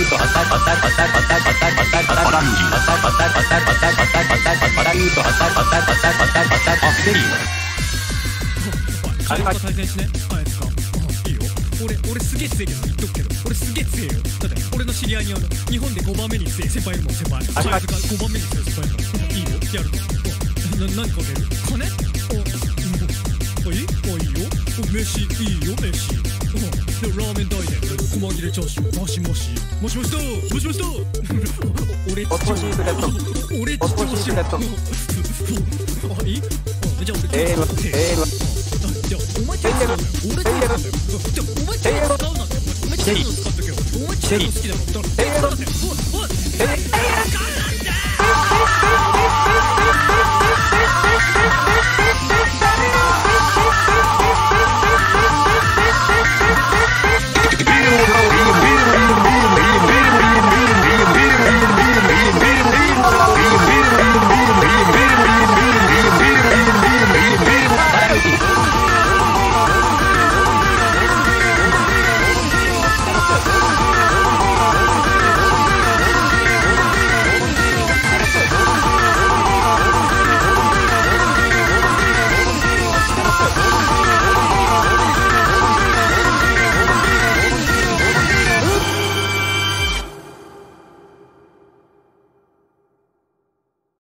対戦しね。あいつか。いいよ。俺すげえ強いけど言っとくけど、俺すげえ強いよ。だって俺の知り合いに日本で5番目に強い先輩いるもん、先輩。あいつが5番目に強い先輩いるから。いいよ。やるか。何かける？金？いい？いいよ。飯いいよ、飯。でラーメン代で細切れチャーシューマシマシ。もしもしだ。もしもしだ。俺ち調子。俺ち調子。あ、いい？じゃあ俺じゃあお前チェリー俺チェリーなんだよ。じゃあお前チェリー使うなんだよ。お前チェリー使っとけよ。お前チェリー好きだろ。だから